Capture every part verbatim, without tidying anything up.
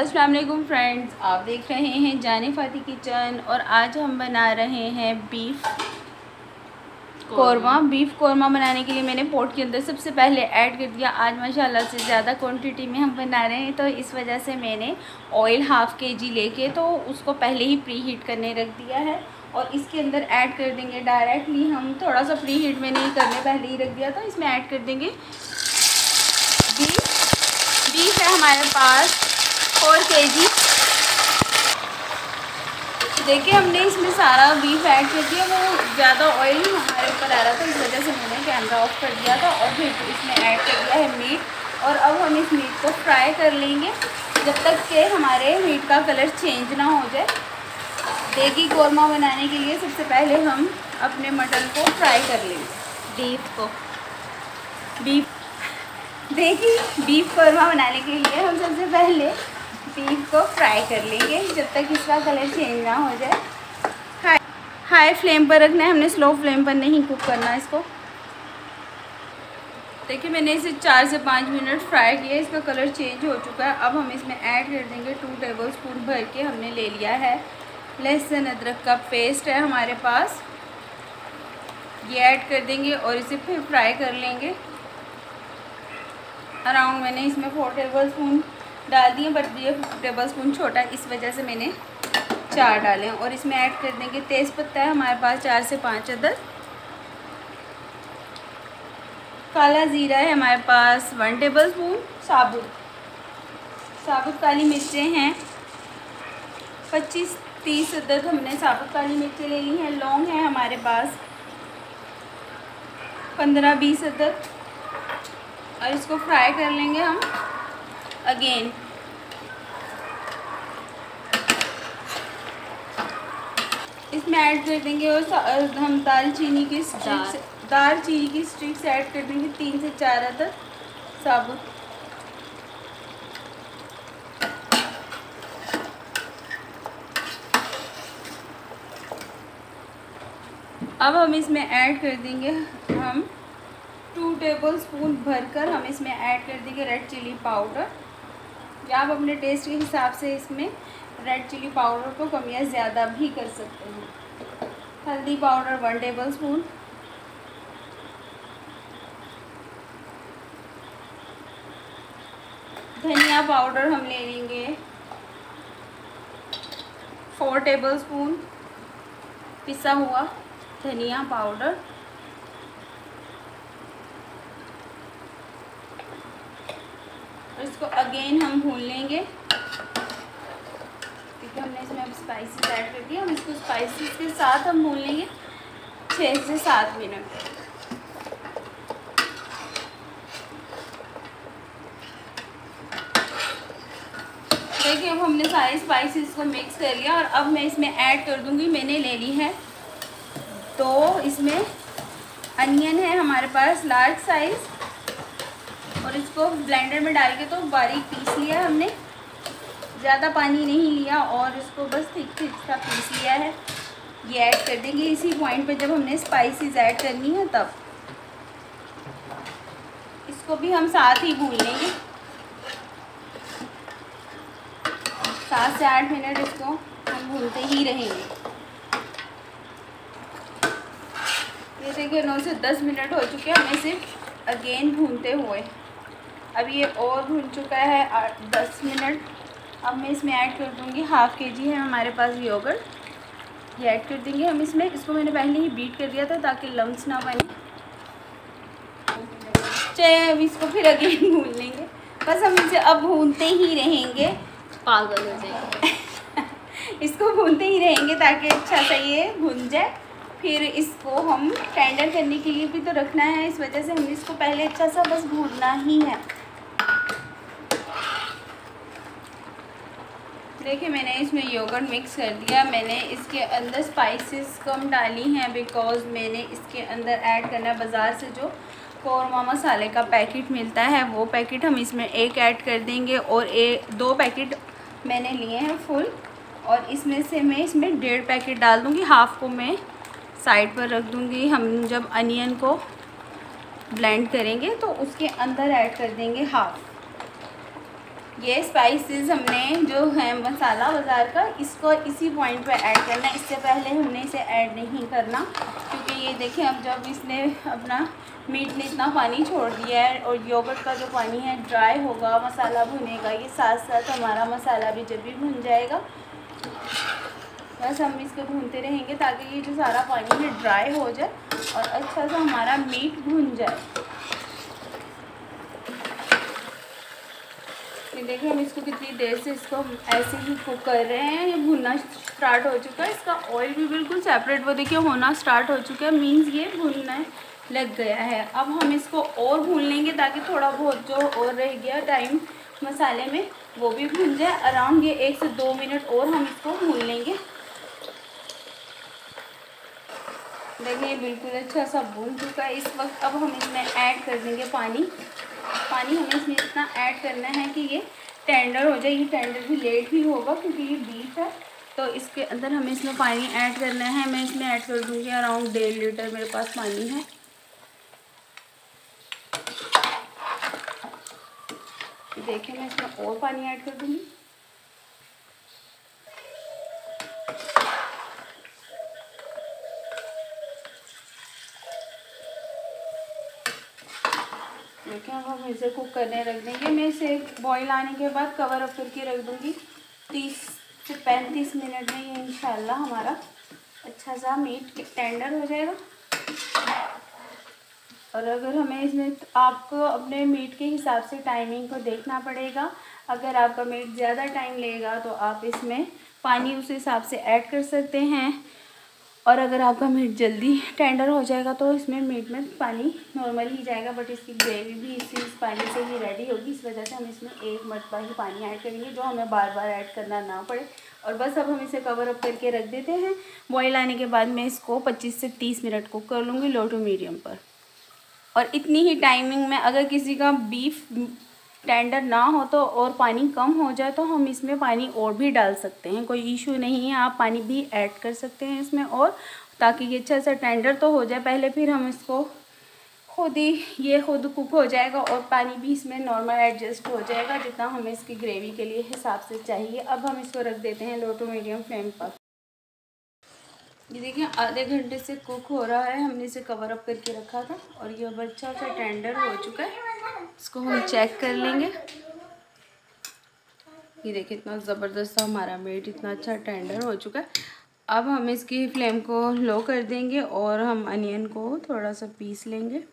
अस्सलाम वालेकुम फ्रेंड्स, आप देख रहे हैं जानिफाती किचन और आज हम बना रहे हैं बीफ कौरमा। बीफ कौरमा बनाने के लिए मैंने पोट के अंदर सबसे पहले ऐड कर दिया। आज माशाल्लाह से ज़्यादा क्वांटिटी में हम बना रहे हैं तो इस वजह से मैंने ऑयल हाफ़ के जी लेके तो उसको पहले ही प्री हीट करने रख दिया है और इसके अंदर ऐड कर देंगे डायरेक्टली। हम थोड़ा सा प्री हीट में नहीं करने पहले ही रख दिया था। इसमें ऐड कर देंगे बीफ। बीफ है हमारे पास फोर के जी। देखिए हमने इसमें सारा बीफ ऐड कर दिया। वो ज़्यादा ऑयल हमारे ऊपर आ रहा था, इस वजह से मैंने कैमरा ऑफ कर दिया था और फिर इसमें ऐड कर दिया है मीट। और अब हम इस मीट को फ्राई कर लेंगे जब तक कि हमारे मीट का कलर चेंज ना हो जाए। देगी कौरमा बनाने के लिए सबसे पहले हम अपने मटन को फ्राई कर लेंगे। बीफ को बीफ देखिए बीफ कौरमा बनाने के लिए हम सबसे पहले बीफ को फ्राई कर लेंगे जब तक इसका कलर चेंज ना हो जाए। हाई हाई फ्लेम पर रखना है हमने, स्लो फ्लेम पर नहीं कुक करना इसको। देखिए मैंने इसे चार से पाँच मिनट फ्राई किया, इसका कलर चेंज हो चुका है। अब हम इसमें ऐड कर देंगे टू टेबल स्पून भर के हमने ले लिया है लहसुन अदरक का पेस्ट है हमारे पास, ये ऐड कर देंगे और इसे फिर फ्राई कर लेंगे। अराउंड मैंने इसमें फोर टेबल स्पून डाल दिए, बट ये टेबल स्पून छोटा है इस वजह से मैंने चार डाले हैं। और इसमें ऐड कर देंगे तेज़ पत्ता है हमारे पास चार से पाँच अदद, काला ज़ीरा है हमारे पास वन टेबल स्पून, साबुत साबुत काली मिर्चें हैं पच्चीस तीस अदद हमने साबुत काली मिर्चें ले ली हैं। लौंग है हमारे पास पंद्रह बीस अदद और इसको फ्राई कर लेंगे हम अगेन। इसमें ऐड कर देंगे और हम दालचीनी की स्टिक्स दालचीनी की स्टिक्स ऐड कर देंगे तीन से चार अदद साबुत। अब हम इसमें ऐड कर देंगे हम टू टेबल स्पून भरकर हम इसमें ऐड कर देंगे रेड चिली पाउडर। या आप अपने टेस्ट के हिसाब से इसमें रेड चिली पाउडर को कम या ज़्यादा भी कर सकते हैं। हल्दी पाउडर वन टेबल स्पून, धनिया पाउडर हम ले लेंगे फोर टेबल स्पून पिसा हुआ धनिया पाउडर। इसको अगेन हम भून लेंगे क्योंकि हमने इसमें अब स्पाइसेस ऐड कर दिए। हम इसको स्पाइसेस के साथ हम भून लेंगे छः से सात मिनट। देखिए अब हमने सारे स्पाइसेस को मिक्स कर लिया और अब मैं इसमें ऐड कर दूंगी, मैंने ले ली है तो इसमें अनियन है हमारे पास लार्ज साइज़ और इसको ब्लेंडर में डाल के तो बारीक पीस लिया हमने, ज़्यादा पानी नहीं लिया और इसको बस थिक थिक सा पीस लिया है। ये ऐड कर देंगे इसी पॉइंट पे जब हमने स्पाइसेस ऐड करनी है तब। इसको भी हम साथ ही भून लेंगे सात से आठ मिनट, इसको हम भूनते ही रहेंगे। ये देखिए नौ से दस मिनट हो चुके हैं हमें सिर्फ अगेन भूनते हुए। अब ये और भून चुका है आठ दस मिनट। अब मैं इसमें ऐड कर दूँगी हाफ़ के जी है हमारे पास योगर्ट, ये ऐड कर देंगे हम इसमें। इसको मैंने पहले ही बीट कर दिया था ताकि लम्स ना बने। चलिए अब इसको फिर अगेन भून लेंगे, बस हम इसे अब भूनते ही रहेंगे, पागल हो जाएंगे इसको भूनते ही रहेंगे ताकि अच्छा सा ये भुन जाए। फिर इसको हम टेंडर करने के लिए भी तो रखना है, इस वजह से हमें इसको पहले अच्छा सा बस भूनना ही है। देखिए मैंने इसमें योगर्ट मिक्स कर दिया। मैंने इसके अंदर स्पाइसेस कम डाली हैं बिकॉज़ मैंने इसके अंदर ऐड करना है बाज़ार से जो कौरमा मसाले का पैकेट मिलता है, वो पैकेट हम इसमें एक ऐड कर देंगे और एक दो पैकेट मैंने लिए हैं फुल और इसमें से मैं इसमें डेढ़ पैकेट डाल दूँगी, हाफ़ को मैं साइड पर रख दूँगी। हम जब अनियन को ब्लेंड करेंगे तो उसके अंदर ऐड कर देंगे हाफ़। ये स्पाइसेस हमने जो है मसाला बाज़ार का, इसको इसी पॉइंट पे ऐड करना है। इससे पहले हमने इसे ऐड नहीं करना, क्योंकि ये देखें अब जब इसने अपना मीट ने इतना पानी छोड़ दिया है और योगर्ट का जो पानी है ड्राई होगा, मसाला भुनेगा, ये साथ साथ हमारा मसाला भी जब भी भुन जाएगा। बस हम इसको भूनते रहेंगे ताकि ये जो सारा पानी है ड्राई हो जाए और अच्छा सा हमारा मीट भुन जाए। ये देखिए हम इसको कितनी देर से इसको ऐसे ही कुक कर रहे हैं। ये भुनना स्टार्ट हो चुका है, इसका ऑयल भी बिल्कुल सेपरेट वो देखिए होना स्टार्ट हो चुका है, मीन्स ये भुनना लग गया है। अब हम इसको और भून लेंगे ताकि थोड़ा बहुत जो और रह गया टाइम मसाले में वो भी भुन जाए। अराउंड ये एक से दो मिनट और हम इसको भून लेंगे। देखिए बिल्कुल अच्छा सा भून चुका है। इस वक्त अब हम इसमें ऐड कर देंगे पानी। पानी हमें इसमें इतना ऐड करना है कि ये टेंडर हो जाए। ये टेंडर भी लेट ही होगा क्योंकि ये बीफ है, तो इसके अंदर हमें इसमें पानी ऐड करना है। मैं इसमें ऐड कर दूँगी अराउंड डेढ़ लीटर मेरे पास पानी है। देखिए मैं इसमें और पानी ऐड कर दूँगी। देखिए अब हम इसे कुक करने रख देंगे। मैं इसे बॉईल आने के बाद कवर अप करके रख दूँगी। तीस से पैंतीस मिनट में ये इंशाल्लाह हमारा अच्छा सा मीट टेंडर हो जाएगा। और अगर हमें इसमें आपको अपने मीट के हिसाब से टाइमिंग को देखना पड़ेगा। अगर आपका मीट ज़्यादा टाइम लेगा तो आप इसमें पानी उस हिसाब से ऐड कर सकते हैं, और अगर आपका मीट जल्दी टेंडर हो जाएगा तो इसमें मीट में पानी नॉर्मल ही जाएगा, बट इसकी ग्रेवी भी इसी इस पानी से ही रेडी होगी। इस वजह से हम इसमें एक मरतबा ही पानी ऐड करेंगे जो हमें बार बार ऐड करना ना पड़े। और बस अब हम इसे कवर अप करके रख देते हैं। बॉईल आने के बाद मैं इसको पच्चीस से तीस मिनट कुक कर लूँगी लो टू मीडियम पर। और इतनी ही टाइमिंग में अगर किसी का बीफ टेंडर ना हो तो और पानी कम हो जाए तो हम इसमें पानी और भी डाल सकते हैं, कोई इशू नहीं है। आप पानी भी ऐड कर सकते हैं इसमें, और ताकि ये अच्छा सा टेंडर तो हो जाए पहले, फिर हम इसको खुद ही ये खुद कुक हो जाएगा और पानी भी इसमें नॉर्मल एडजस्ट हो जाएगा जितना हमें इसकी ग्रेवी के लिए हिसाब से चाहिए। अब हम इसको रख देते हैं लो टू मीडियम फ्लेम पर। ये देखिए आधे घंटे से कुक हो रहा है, हमने इसे कवर अप करके रखा था और ये अब अच्छा सा टेंडर हो चुका है। इसको हम चेक कर लेंगे। ये देखिए इतना ज़बरदस्त हमारा मीट इतना अच्छा टेंडर हो चुका है। अब हम इसकी फ्लेम को लो कर देंगे और हम अनियन को थोड़ा सा पीस लेंगे।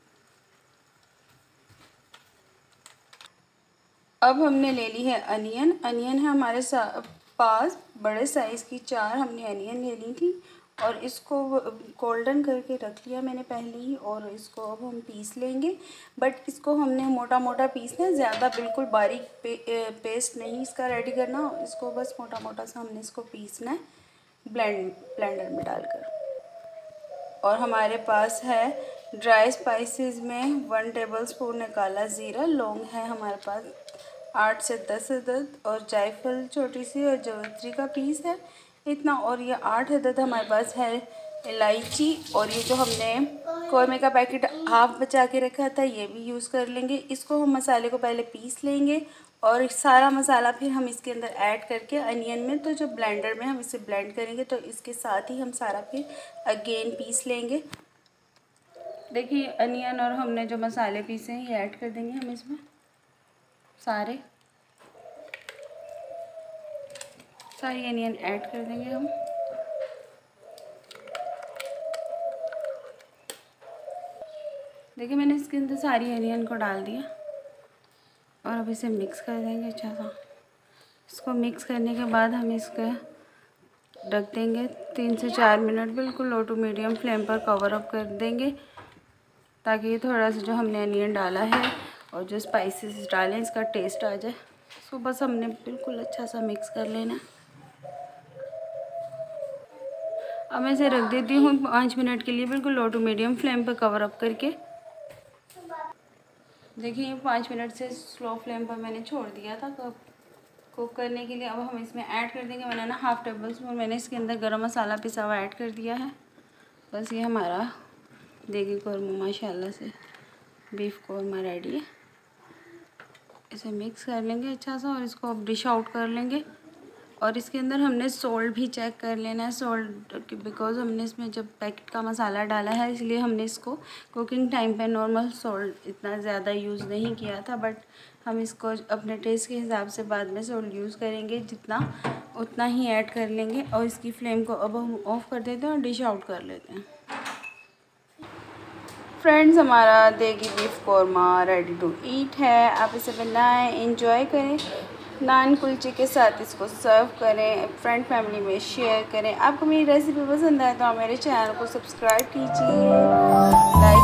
अब हमने ले ली है अनियन। अनियन है हमारे पास बड़े साइज़ की चार हमने अनियन ले ली थी और इसको गोल्डन करके रख लिया मैंने पहले ही, और इसको अब हम पीस लेंगे। बट इसको हमने मोटा मोटा पीसना है, ज़्यादा बिल्कुल बारीक पे, पेस्ट नहीं इसका रेडी करना। इसको बस मोटा मोटा सा हमने इसको पीसना है ब्लेंड ब्लेंडर में डालकर। और हमारे पास है ड्राई स्पाइसेस में वन टेबल स्पून काला ज़ीरा, लौंग है हमारे पास आठ से दस अदद, और जायफल छोटी सी और जवित्री का पीस है इतना, और ये आठ अदद हमारे पास है इलायची। और ये जो हमने कौरमे का पैकेट हाफ बचा के रखा था ये भी यूज़ कर लेंगे। इसको हम मसाले को पहले पीस लेंगे और सारा मसाला फिर हम इसके अंदर ऐड करके अनियन में, तो जो ब्लेंडर में हम इसे ब्लेंड करेंगे तो इसके साथ ही हम सारा फिर अगेन पीस लेंगे। देखिए अनियन और हमने जो मसाले पीसे हैं ये ऐड कर देंगे हम इसमें सारे सारी अनियन ऐड कर देंगे हम। देखिए मैंने इसके अंदर सारी अनियन को डाल दिया और अब इसे मिक्स कर देंगे अच्छा सा। इसको मिक्स करने के बाद हम इसको रख देंगे तीन से चार मिनट बिल्कुल लो टू मीडियम फ्लेम पर कवर अप कर देंगे, ताकि ये थोड़ा सा जो हमने अनियन डाला है और जो स्पाइसेस डाले हैं इसका टेस्ट आ जाए। इसको बस हमने बिल्कुल अच्छा सा मिक्स कर लेना। अब मैं इसे रख देती हूँ पाँच मिनट के लिए बिल्कुल लो टू मीडियम फ्लेम पर कवर अप करके। देखिए पाँच मिनट से स्लो फ्लेम पर मैंने छोड़ दिया था कुक करने के लिए। अब हम इसमें ऐड कर देंगे मैंने ना हाफ़ टेबल स्पून मैंने इसके अंदर गरम मसाला पिसा हुआ ऐड कर दिया है। बस ये हमारा देगी कौरमा माशाल्लाह से बीफ कौरमा रेडी है। इसे मिक्स कर लेंगे अच्छा सा और इसको अब डिश आउट कर लेंगे। और इसके अंदर हमने सॉल्ट भी चेक कर लेना है, सॉल्ट बिकॉज हमने इसमें जब पैकेट का मसाला डाला है इसलिए हमने इसको कुकिंग टाइम पे नॉर्मल सॉल्ट इतना ज़्यादा यूज़ नहीं किया था, बट हम इसको अपने टेस्ट के हिसाब से बाद में सॉल्ट यूज़ करेंगे, जितना उतना ही ऐड कर लेंगे। और इसकी फ्लेम को अब हम ऑफ़ कर देते हैं और डिश आउट कर लेते हैं। फ्रेंड्स, हमारा देगी beef korma ready to eat है। आप इसे बनाएं, एंजॉय करें, नान कुलचे के साथ इसको सर्व करें, फ्रेंड फैमिली में शेयर करें। आपको मेरी रेसिपी पसंद आए तो आप मेरे चैनल को सब्सक्राइब कीजिए, लाइक